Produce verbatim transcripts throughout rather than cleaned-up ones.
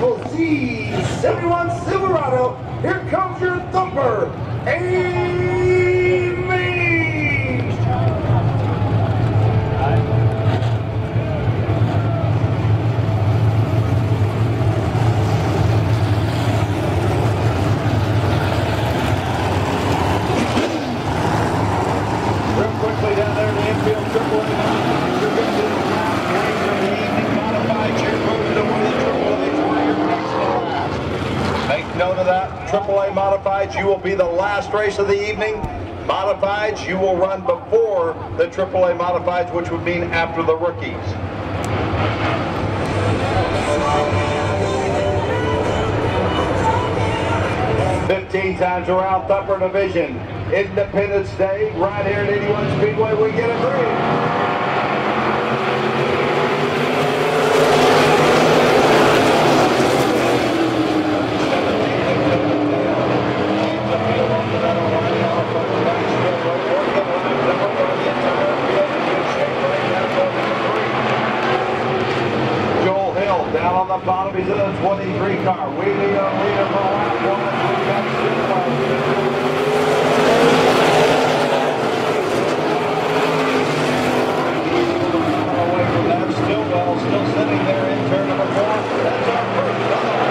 Triple C seventy-one Silverado. Here comes your thumper, Amy. Real quickly down there in the infield, Triple A. Make note of that. Triple A Modifieds, you will be the last race of the evening. Modifieds, you will run before the Triple A Modifieds, which would mean after the rookies. fifteen times around Thumper Division. Independence Day, right here at eighty-one Speedway, we get a three. Down on the bottom, he's in a twenty-three car. We need a leader for lap one. Away from that, Stillwell still sitting there in turn number four. That's our first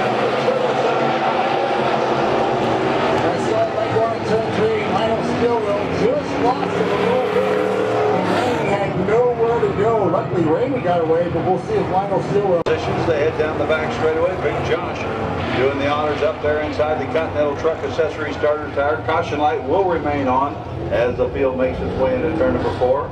That's that like one, turn three. Lionel Stillwell just lost it a little bit. Rainey had nowhere to go. Luckily, Rainey got away, but we'll see if Lionel Stillwell. They head down the back straightaway. Big Josh doing the honors up there inside the Continental Truck Accessory Starter Tire. Caution light will remain on as the field makes its way into turn number four.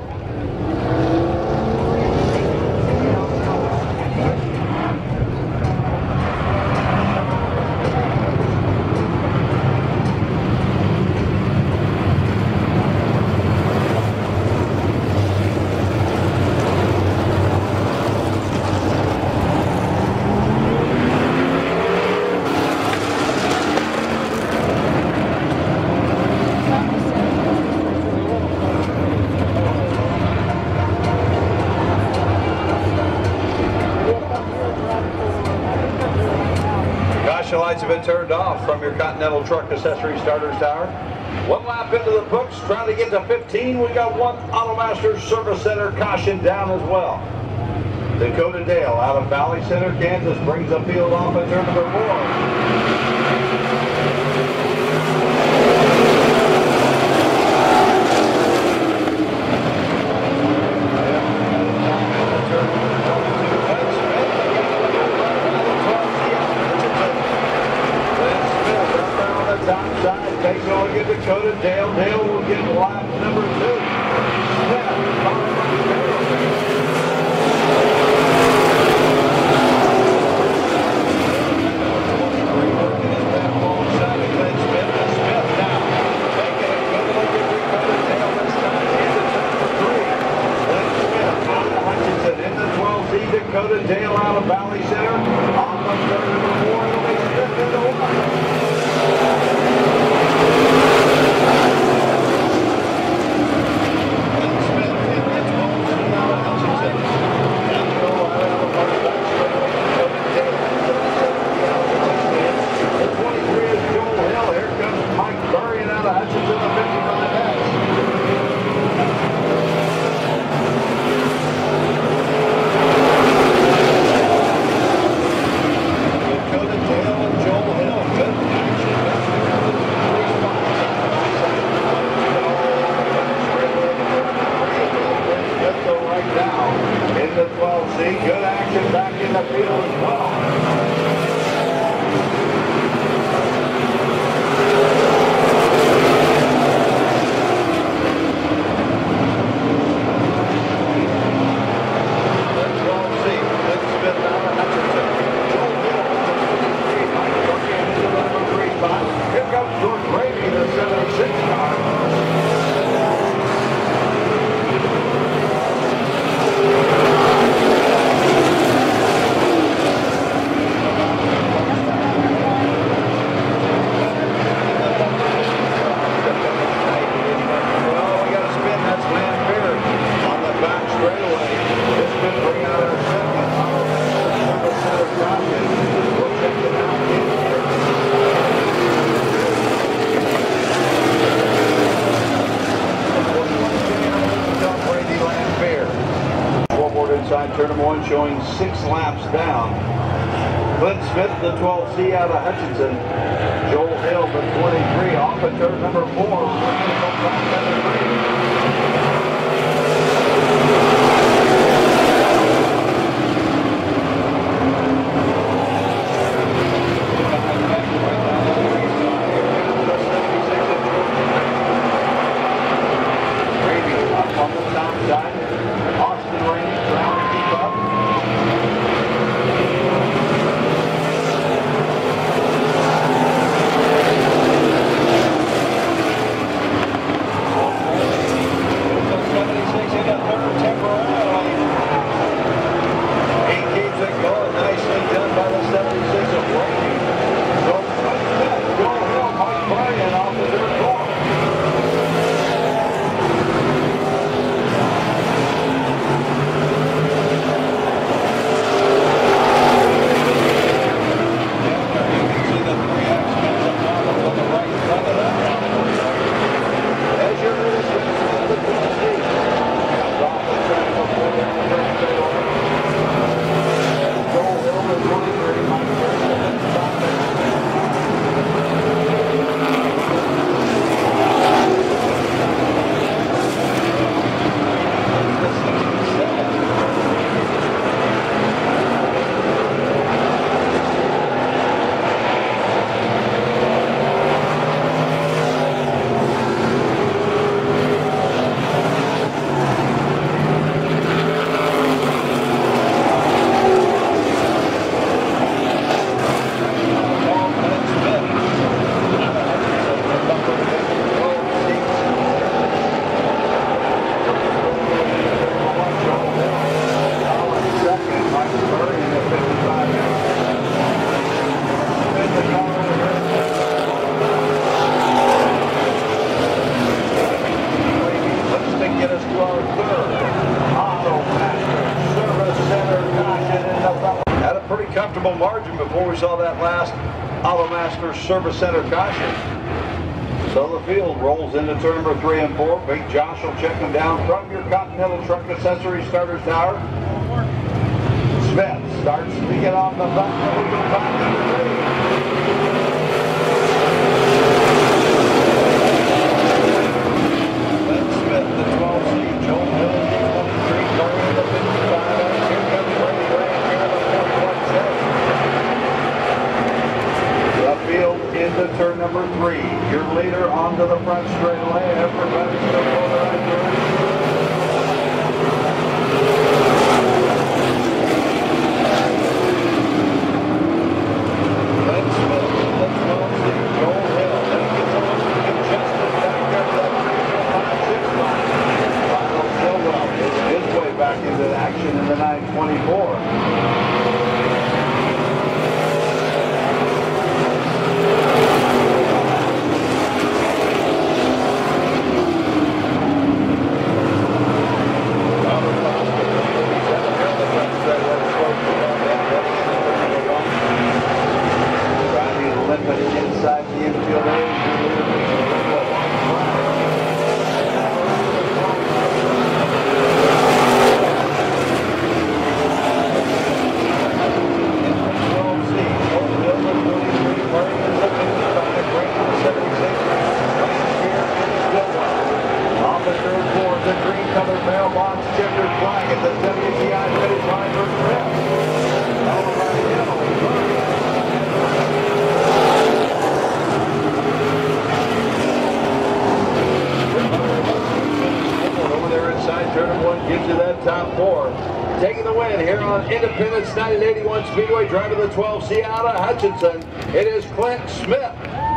Lights have been turned off from your Continental Truck Accessory Starter Tower. One lap into the books, trying to get to fifteen. We got one Automasters Service Center caution down as well. Dakota Dale out of Valley Center, Kansas, brings the field off at turn number four. Takes a look at Dakota Dale. Dale will get lap number two. point showing six laps down. Clint Smith, the twelve C out of Hutchinson. Joel Hill, the twenty-three, off at turn number four. Comfortable margin before we saw that last Automaster Service Center caution. So the field rolls into turn number three and four. Big Josh will check them down from your Continental Truck Accessories Starters Tower. Smith starts to get on the back. We go back to three. Glenn Smith, the twelve C, Joel Hill, the twenty-three, Corey, the fifty-five. Here comes Randy Ray, here the forty-one set. The field into turn number three. Your leader onto the front straightaway. Everybody's going to go the right direction. Glenn Smith, the twelve C, Joel Hill. Then he gets a little congested back there to that three five six line. Lionel Stillwell is his way back into action in the nine twenty-four. Inside the infield off the third floor, the green colored mailbox checkered flag at the W T I finish line for Smith. Turn one gives you that top four. Taking the win here on Independence nineteen eighty-one Speedway, driving the twelve C out of Hutchinson, it is Clint Smith.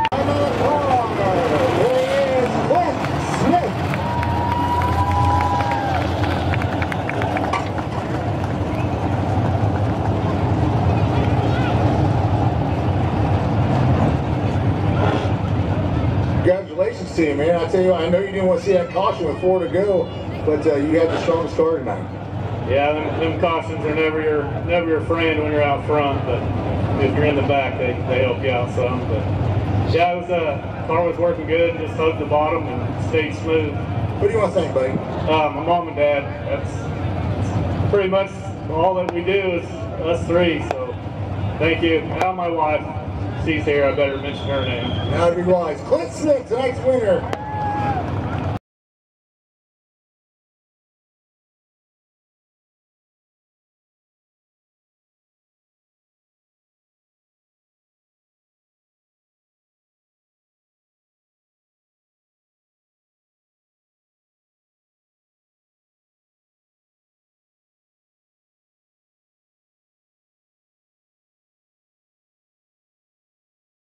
Congratulations to you, man. I tell you what, I know you didn't want to see that caution with four to go, but uh, you had the strongest car tonight. Yeah, them, them cautions are never your never your friend when you're out front, but if you're in the back, they, they help you out some. But yeah, it was uh, car was working good, just hugged the bottom and stayed smooth. What do you want to think, buddy? Uh, my mom and dad. That's, that's pretty much all that we do is us three. So thank you. Now my wife, she's here. I better mention her name. Now to be wise. Clint Smith, tonight's winner.